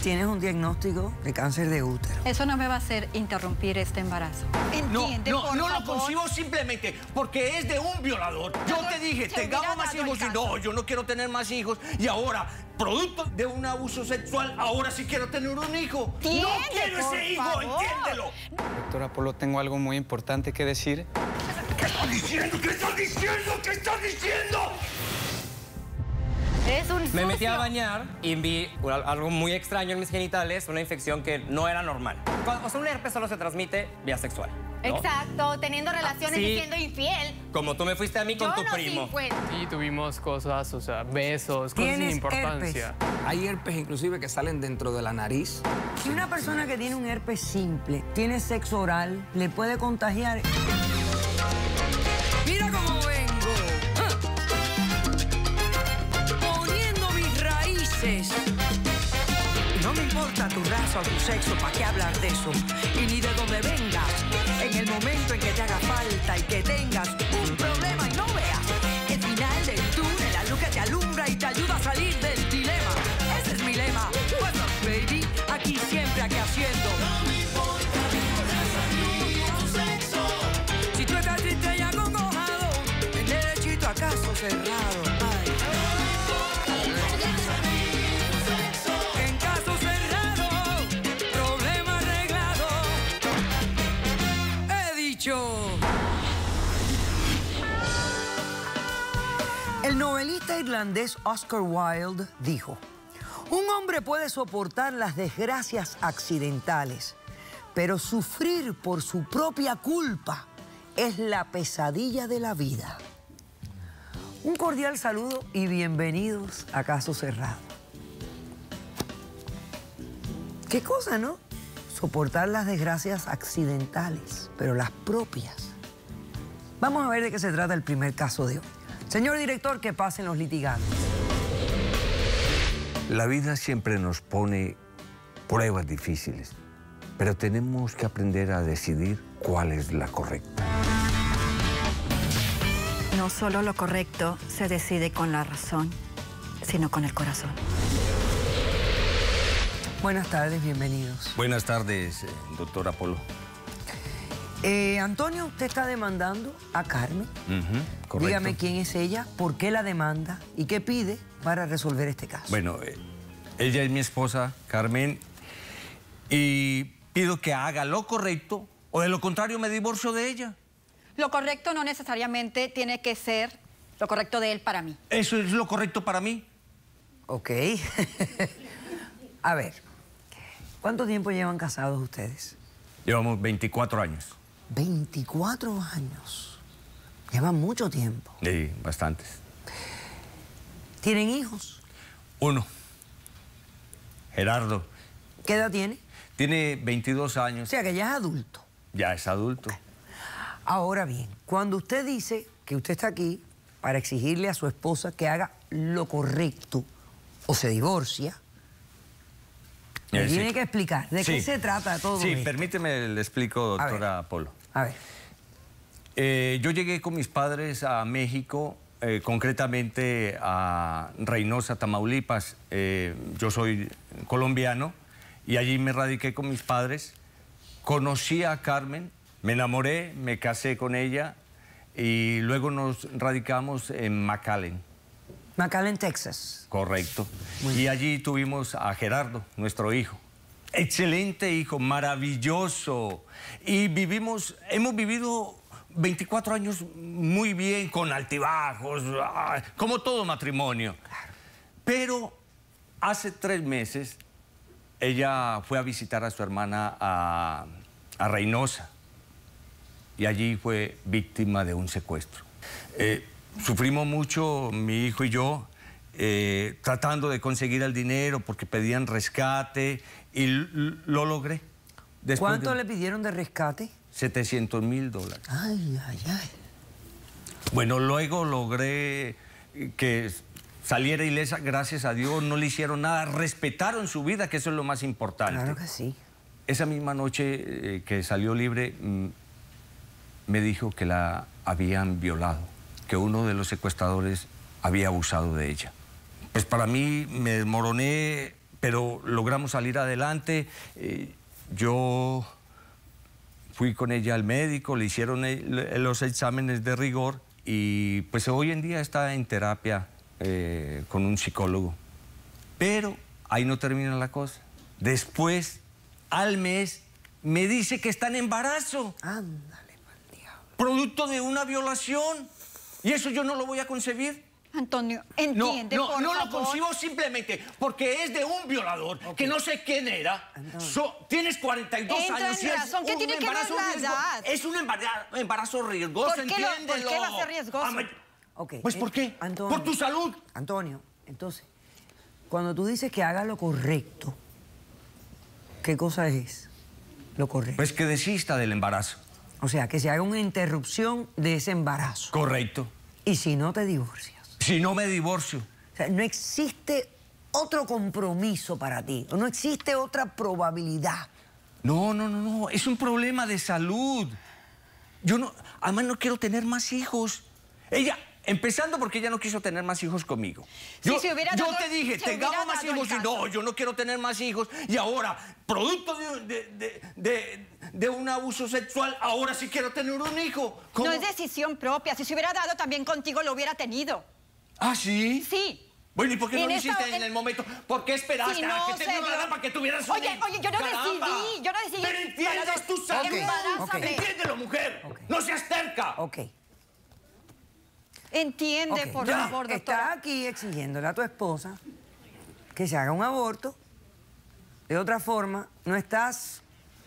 Tienes un diagnóstico de cáncer de útero. Eso no me va a hacer interrumpir este embarazo. ¿Entiende, por no favor? lo concibo simplemente porque es de un violador. Yo te dije, tengamos más hijos y no, yo no quiero tener más hijos. Y ahora, producto de un abuso sexual, ahora sí quiero tener un hijo. ¡No quiero ese hijo! ¡Entiéndelo! Doctora Polo, tengo algo muy importante que decir. ¿Qué estás diciendo? ¿Qué estás diciendo? ¿Qué estás diciendo? Es un Me metí a sucio. bañar y vi algo muy extraño en mis genitales, una infección que no era normal. O sea, un herpes solo se transmite vía sexual, ¿no? Exacto, teniendo relaciones sí. y siendo infiel. Como tú me fuiste a mí con Yo tu no primo. soy infiel. Sí, tuvimos cosas, o sea, besos, cosas sin ¿Tienes importancia. Hay herpes inclusive que salen dentro de la nariz. Si una persona que tiene un herpes simple tiene sexo oral, le puede contagiar. Mira cómo vengo. Poniendo mis raíces. No me importa tu raza o tu sexo, ¿para qué hablar de eso? Y ni de dónde vengas. En el momento en que te haga falta y que tengas un problema y no veas el final del túnel, la luz que te alumbra y te ayuda a salir del dilema. Ese es mi lema. What's up, baby? Aquí siempre, aquí haciendo. No me importa tu sexo. Si tú estás triste y acongojado, el derechito a caso cerrado. Ay. En caso cerrado, problema arreglado. He dicho. El novelista irlandés Oscar Wilde dijo: un hombre puede soportar las desgracias accidentales, pero sufrir por su propia culpa es la pesadilla de la vida. Un cordial saludo y bienvenidos a Caso Cerrado. ¿Qué cosa, no? Soportar las desgracias accidentales, pero las propias. Vamos a ver de qué se trata el primer caso de hoy. Señor director, que pasen los litigantes. La vida siempre nos pone pruebas difíciles, pero tenemos que aprender a decidir cuál es la correcta. No solo lo correcto se decide con la razón, sino con el corazón. Buenas tardes, bienvenidos. Buenas tardes, doctora Polo. Antonio, usted está demandando a Carmen. Correcto. Dígame quién es ella, por qué la demanda y qué pide para resolver este caso. Bueno, ella es mi esposa, Carmen, y pido que haga lo correcto o de lo contrario me divorcio de ella. Lo correcto no necesariamente tiene que ser lo correcto de él para mí. Eso es lo correcto para mí. Ok. A ver, ¿cuánto tiempo llevan casados ustedes? Llevamos 24 años. 24 años. Llevan mucho tiempo. Sí, bastantes. ¿Tienen hijos? Uno, Gerardo, ¿Qué edad tiene? tiene 22 O años. sea, que ya es adulto. Ya es adulto. Ahora bien, cuando usted dice que usted está aquí para exigirle a su esposa que haga lo correcto o se divorcia, me Sí. tiene que explicar de qué Sí. se trata todo Sí, esto. permíteme, le explico, A ver. doctora Polo. A ver, Yo llegué con mis padres a México, concretamente a Reynosa, Tamaulipas. Yo soy colombiano y allí me radiqué con mis padres. Conocí a Carmen, me enamoré, me casé con ella y luego nos radicamos en McAllen. McAllen, Texas. Correcto. Y allí tuvimos a Gerardo, nuestro hijo. Excelente hijo, maravilloso. Y hemos vivido 24 años muy bien, con altibajos, como todo matrimonio. Pero hace 3 meses ella fue a visitar a su hermana a Reynosa y allí fue víctima de un secuestro. Sufrimos mucho, mi hijo y yo, tratando de conseguir el dinero porque pedían rescate y lo logré. Después ¿Cuánto de le pidieron de rescate? $700,000. Ay, ay, ay. Bueno, luego logré que saliera ilesa, gracias a Dios, no le hicieron nada, respetaron su vida, que eso es lo más importante. Claro que sí. Esa misma noche que salió libre, me dijo que la habían violado, que uno de los secuestradores había abusado de ella. Pues para mí me desmoroné, pero logramos salir adelante. Yo fui con ella al médico, le hicieron los exámenes de rigor y pues hoy en día está en terapia con un psicólogo. Pero ahí no termina la cosa. Después, al mes, me dice que está en embarazo. Ándale, mal diablo. Producto de una violación. Y eso yo no lo voy a concebir. Antonio, entiende, por no favor. lo concibo simplemente porque es de un violador que no sé quién era. Tienes 42 Entra años en y es razón. ¿Qué un tiene que ver embarazo la riesgoso. edad? Es un embarazo riesgoso, ¿Por qué entiéndelo. va a ser riesgoso? Ok, Pues ¿por qué? Antonio, Por tu salud. Antonio, entonces, cuando tú dices que haga lo correcto, ¿qué cosa es lo correcto? Pues que desista del embarazo. O sea, que se haga una interrupción de ese embarazo. Correcto. Y si no te divorcias. Si no me divorcio. O sea, no existe otro compromiso para ti. No existe otra probabilidad. No. Es un problema de salud. Yo no... Además, no quiero tener más hijos. Ella... Empezando porque ella no quiso tener más hijos conmigo. Yo te dije, tengamos más hijos y no, yo no quiero tener más hijos. Y ahora, producto de un abuso sexual, ahora sí quiero tener un hijo. ¿Cómo? No es decisión propia. Si se hubiera dado también contigo, lo hubiera tenido. ¿Ah, sí? Sí. Bueno, ¿y por qué no En lo esta- hiciste en el momento? ¿Por qué esperaste Si a no que te se diera dio- la para que tuvieras un Oye, hijo? yo no ¡Caramba! decidí, yo no decidí. Pero entiendes tu salud. Embarázame. Entiéndelo, mujer. No seas terca. Ok. Entiende, Ok, por ya, favor, estás doctora. aquí exigiéndole a tu esposa que se haga un aborto. De otra forma, no estás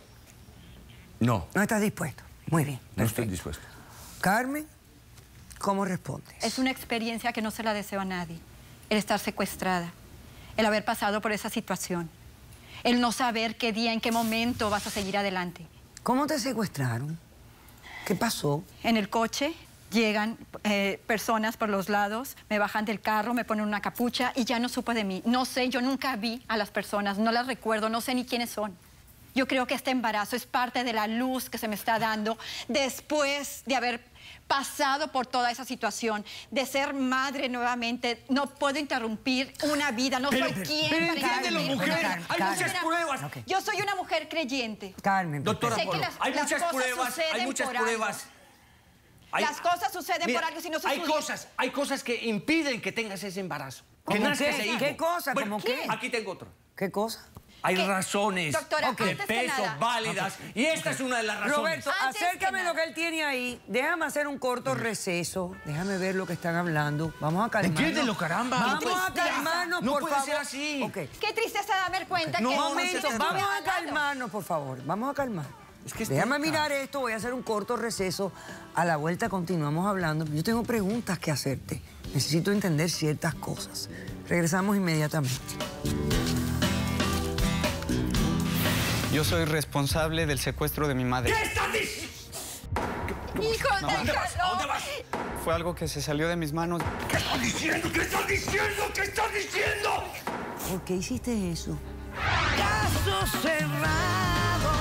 dispuesto. Muy bien. No estoy perfecto. dispuesto. Carmen, ¿cómo respondes? Es una experiencia que no se la deseo a nadie. El estar secuestrada, el haber pasado por esa situación, el no saber qué día, en qué momento vas a seguir adelante. ¿Cómo te secuestraron? ¿Qué pasó? En el coche llegan personas por los lados, me bajan del carro, me ponen una capucha y ya no supo de mí. No sé, yo nunca vi a las personas, no las recuerdo, no sé ni quiénes son. Yo creo que este embarazo es parte de la luz que se me está dando después de haber pasado por toda esa situación, de ser madre nuevamente. No puedo interrumpir una vida, no soy quien para entiéndelo, interrumpir mujer. una vida. Hay muchas pruebas. Ok. Yo soy una mujer creyente. Carmen, Doctora Sé que Polo, las hay muchas cosas pruebas, suceden hay muchas por algo. pruebas. Las cosas suceden Mira, por algo, si no hay sucediera- hay cosas que impiden que tengas ese embarazo. Que ¿Cómo nazca qué? ese hijo. ¿Qué cosa? Bueno, ¿Cómo qué? Aquí tengo otro. ¿Qué cosa? Hay ¿Qué? razones Doctora, de antes que peso nada- válidas y esta es una de las razones. Roberto, Antes acércame que lo nada. que él tiene ahí. Déjame hacer un corto receso. Déjame ver lo que están hablando. Vamos a calmarnos. Entiéndelo, caramba. Vamos No a puede- calmarnos, no por puede favor. ser así. Ok. Qué tristeza darme cuenta No, que... Un no momento, se vamos a hablado. calmarnos, por favor. Vamos a calmar. Es que es Déjame terca. mirar esto, voy a hacer un corto receso. A la vuelta continuamos hablando. Yo tengo preguntas que hacerte. Necesito entender ciertas cosas. Regresamos inmediatamente. Yo soy responsable del secuestro de mi madre. ¿Qué estás diciendo? ¡Hijo, ¿A dónde vas? ¿A dónde vas? Fue algo que se salió de mis manos. ¿Qué estás diciendo? ¿Qué estás diciendo? ¿Qué estás diciendo? ¿Por qué hiciste eso? Caso cerrado.